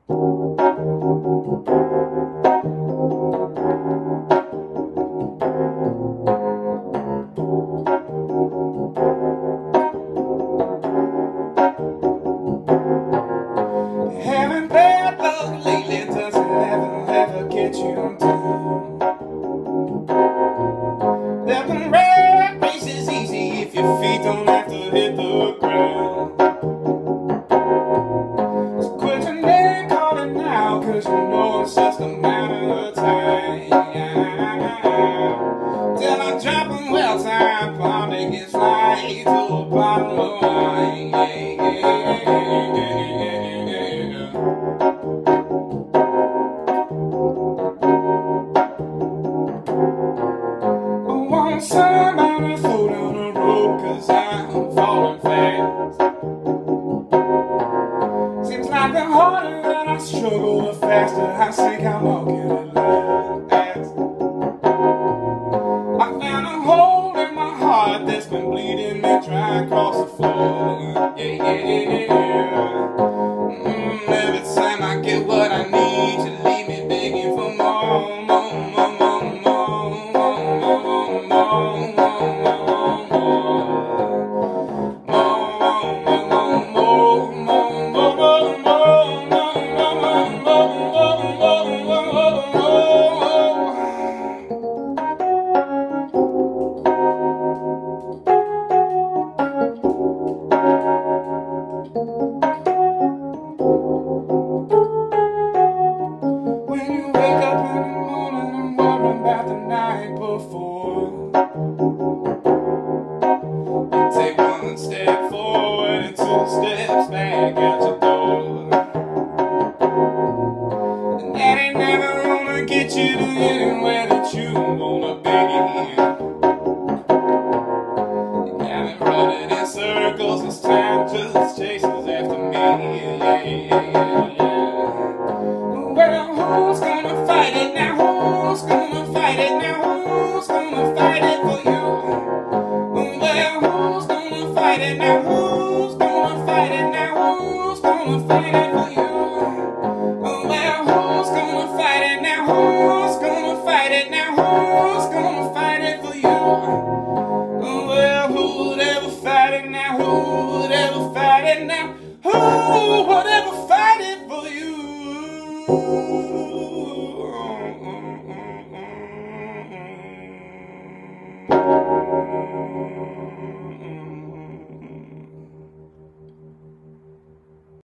Having bad luck lately doesn't ever get you down. Living rat race is easy if your feet don't have to hit the ground. So quit your name calling now, 'cause you know it's just a matter of time till I drop 'em well time bomb that gets right to a bottle of wine. I want somebody to throw down the road, 'cause I'm falling fast. Seems like the harder that I struggle, the faster I sink. I'm walking at last. I found a hole in my heart that's been bleeding me dry across the floor. Every time I get what I need, you leave me begging for more. When you wake up in the morning and worry about the night before, you take one step forward and two steps back out your door. And that ain't never gonna get you to anywhere that you wanna be. You got me running in circles as time just chases after me. Well, who's gonna fight it now? Who's gonna fight it now? Who's gonna fight it for you? Well, who's gonna fight it now? Who's gonna fight it now? Who's gonna fight it for you? Well, who's gonna fight it now? Who's gonna fight it now? Who's gonna fight it for you? Well, who would ever fight it now? Who would ever fight it now? Who would ever